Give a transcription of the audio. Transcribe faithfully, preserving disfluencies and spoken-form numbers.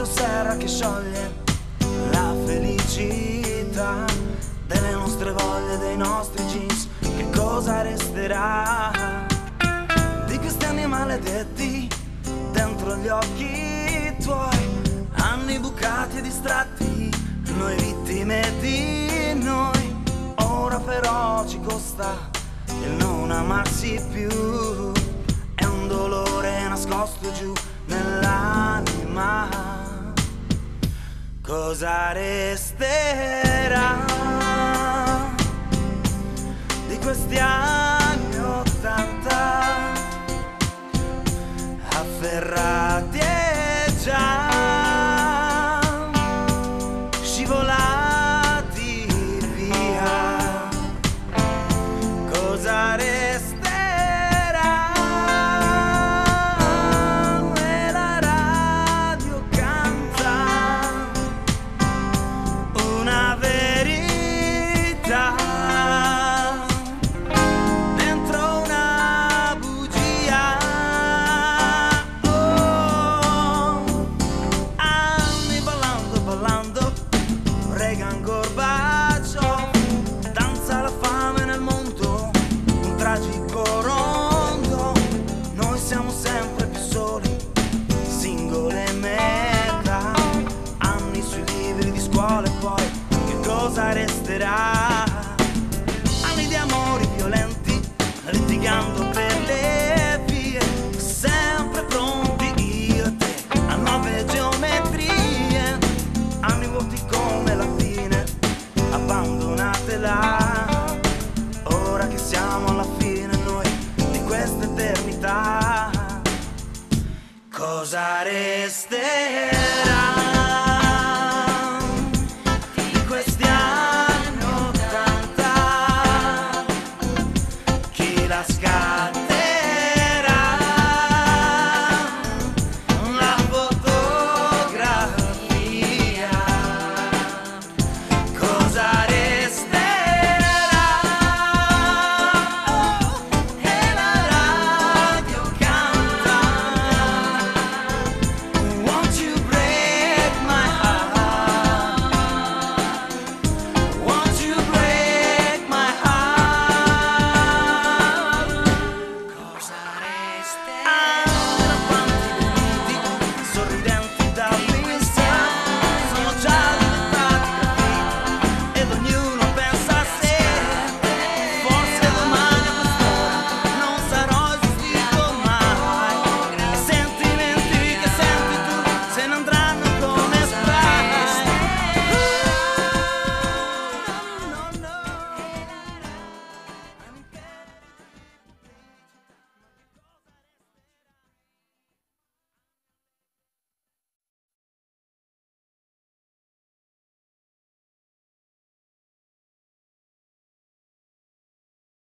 serra che scioglie la felicità delle nostre voglie, dei nostri jeans. Che cosa resterà di questi anni maledetti dentro gli occhi tuoi? Anni bucati e distratti, noi vittime di noi. Ora però ci costa il non amarsi più, è un dolore nascosto giù nell'anima. Cosa resterà di questi anni ottanta, afferrati e già scivolati via? Cosa resterà? E la radio canta una verità dentro una bugia. Oh, anni ballando, ballando, Reagan, Gorbaciov, danza la fame nel mondo, un tragico rondo. Noi siamo sempre più soli, singole meta, anni sui libri di scuola e poi che cosa resterà? Anni di amori violenti, litigando per le vie, sempre pronti io e te a nuove geometrie. Anni vuoti come lattine, abbandonate là. Ora che siamo alla fine noi di questa eternità, cosa resterà?